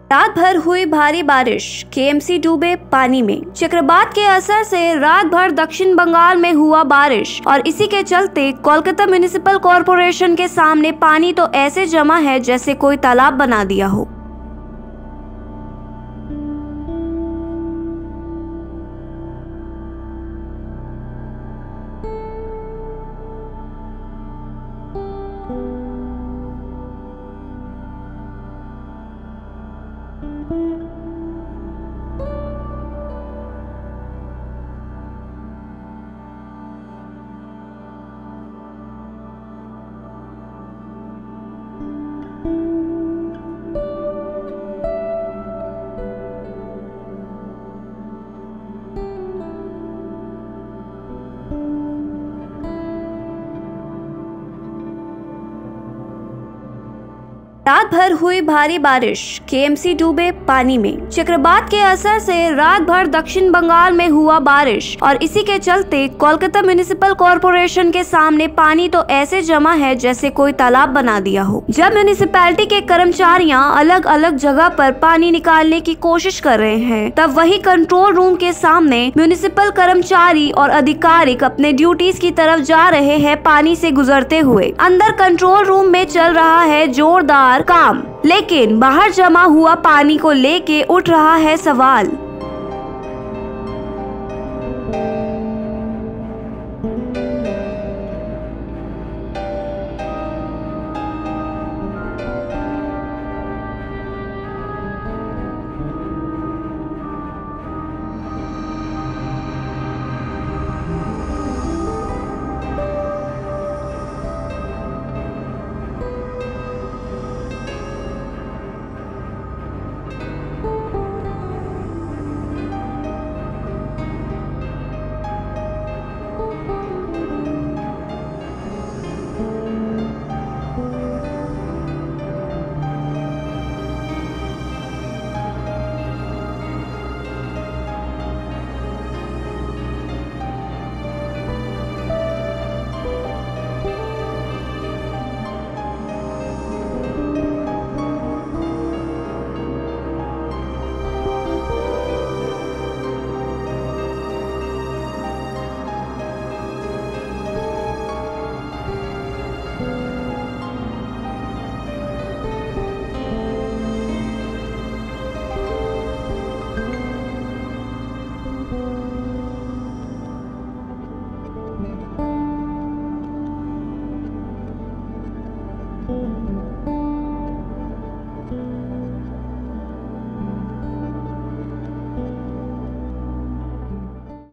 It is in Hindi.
रात भर हुई भारी बारिश, केएमसी डूबे पानी में। चक्रवात के असर से रात भर दक्षिण बंगाल में हुआ बारिश और इसी के चलते कोलकाता म्युनिसिपल कॉरपोरेशन के सामने पानी तो ऐसे जमा है जैसे कोई तालाब बना दिया हो। रात भर हुई भारी बारिश, केएमसी डूबे पानी में। चक्रवात के असर से रात भर दक्षिण बंगाल में हुआ बारिश और इसी के चलते कोलकाता म्युनिसिपल कॉरपोरेशन के सामने पानी तो ऐसे जमा है जैसे कोई तालाब बना दिया हो। जब म्युनिसिपैलिटी के कर्मचारियां अलग अलग जगह पर पानी निकालने की कोशिश कर रहे हैं, तब वही कंट्रोल रूम के सामने म्युनिसिपल कर्मचारी और अधिकारी अपने ड्यूटीज की तरफ जा रहे हैं पानी से गुजरते हुए। अंदर कंट्रोल रूम में चल रहा है जोरदार काम, लेकिन बाहर जमा हुआ पानी को लेके उठ रहा है सवाल।